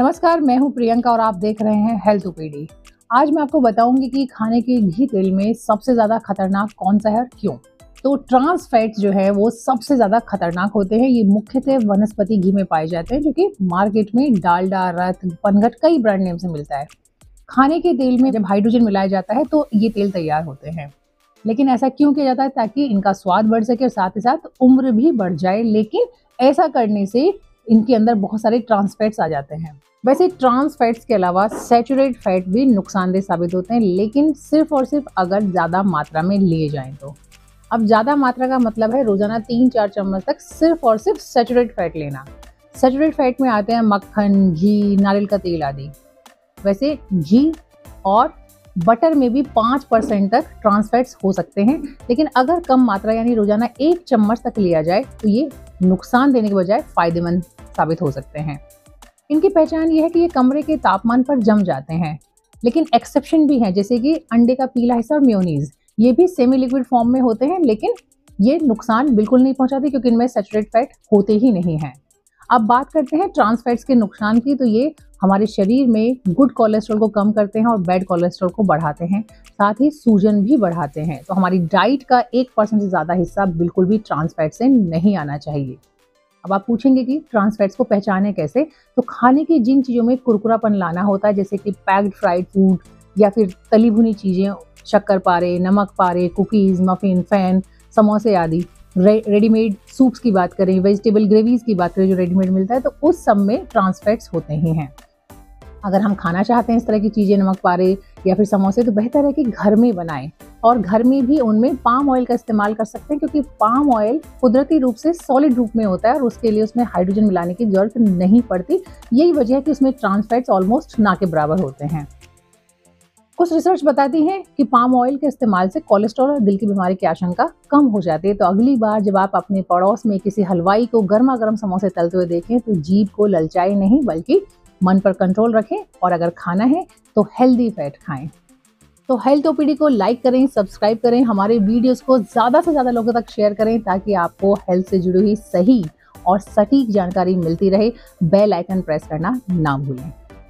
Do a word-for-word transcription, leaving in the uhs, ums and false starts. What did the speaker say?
नमस्कार, मैं हूं प्रियंका और आप देख रहे हैं हेल्थ ओपीडी। आज मैं आपको बताऊंगी कि खाने के घी तेल में सबसे ज़्यादा खतरनाक कौन सा है और क्यों। तो ट्रांस फैट्स जो है वो सबसे ज़्यादा खतरनाक होते हैं। ये मुख्यतः वनस्पति घी में पाए जाते हैं, जो कि मार्केट में डालडा, रत, पनघट कई ब्रांड नेम से मिलता है। खाने के तेल में जब हाइड्रोजन मिलाया जाता है तो ये तेल तैयार होते हैं। लेकिन ऐसा क्यों किया जाता है? ताकि इनका स्वाद बढ़ सके और साथ ही साथ उम्र भी बढ़ जाए। लेकिन ऐसा करने से इनके अंदर बहुत सारे ट्रांस फैट्स आ जाते हैं। वैसे ट्रांस फैट्स के अलावा सैचुरेटेड फैट भी नुकसानदेह साबित होते हैं, लेकिन सिर्फ और सिर्फ अगर ज़्यादा मात्रा में लिए जाएं तो। अब ज़्यादा मात्रा का मतलब है रोजाना तीन चार चम्मच तक सिर्फ और सिर्फ सैचुरेटेड फैट लेना। सैचुरेटेड फैट में आते हैं मक्खन, घी, नारियल का तेल आदि। वैसे घी और बटर में भी पाँच परसेंट तक ट्रांस फैट्स हो सकते हैं, लेकिन अगर कम मात्रा यानी रोजाना एक चम्मच तक लिया जाए तो ये नुकसान देने के बजाय फायदेमंद साबित हो सकते हैं। इनकी पहचान ये है कि ये कमरे के तापमान पर जम जाते हैं, लेकिन एक्सेप्शन भी हैं, जैसे कि अंडे का पीला हिस्सा और मेयोनीज। ये भी सेमी लिक्विड फॉर्म में होते हैं, लेकिन ये नुकसान बिल्कुल नहीं पहुंचाते क्योंकि इनमें सैचुरेटेड फैट होते ही नहीं हैं। अब बात करते हैं ट्रांस फैट्स के नुकसान की। तो ये हमारे शरीर में गुड कोलेस्ट्रॉल को कम करते हैं और बैड कोलेस्ट्रॉल को बढ़ाते हैं, साथ ही सूजन भी बढ़ाते हैं। तो हमारी डाइट का एक परसेंट से ज़्यादा हिस्सा बिल्कुल भी ट्रांस फैट से नहीं आना चाहिए। अब आप पूछेंगे कि ट्रांस फैट्स को पहचाने कैसे? तो खाने की जिन चीज़ों में कुरकुरापन लाना होता है, जैसे कि पैक्ड फ्राइड फूड या फिर तली भुनी चीज़ें, शक्करपारे, नमक पारे, कुकीज़, मफिन, फैन, समोसे आदि, रे, रेडीमेड सूप्स की बात करें, वेजिटेबल ग्रेवीज की बात करें जो रेडीमेड मिलता है, तो उस सब में ट्रांस फैट्स होते ही हैं। अगर हम खाना चाहते हैं इस तरह की चीज़ें, नमक पारे या फिर समोसे, तो बेहतर है कि घर में बनाएं और घर में भी उनमें पाम ऑयल का इस्तेमाल कर सकते हैं, क्योंकि पाम ऑयल कुदरती रूप से सॉलिड रूप में होता है और उसके लिए उसमें हाइड्रोजन मिलाने की जरूरत नहीं पड़ती। यही वजह है कि उसमें ट्रांस फैट्स ऑलमोस्ट ना के बराबर होते हैं। कुछ रिसर्च बताती है कि पाम ऑयल के इस्तेमाल से कोलेस्ट्रॉल और दिल की बीमारी की आशंका कम हो जाती है। तो अगली बार जब आप अपने पड़ोस में किसी हलवाई को गर्मा गर्म समोसे तलते हुए देखें तो जीभ को ललचाएं नहीं, बल्कि मन पर कंट्रोल रखें और अगर खाना है तो हेल्दी फैट खाएं। तो हेल्थ ओपीडी को लाइक करें, सब्सक्राइब करें, हमारे वीडियोस को ज़्यादा से ज़्यादा लोगों तक शेयर करें ताकि आपको हेल्थ से जुड़ी हुई सही और सटीक जानकारी मिलती रहे। बेल आइकन प्रेस करना ना भूलें।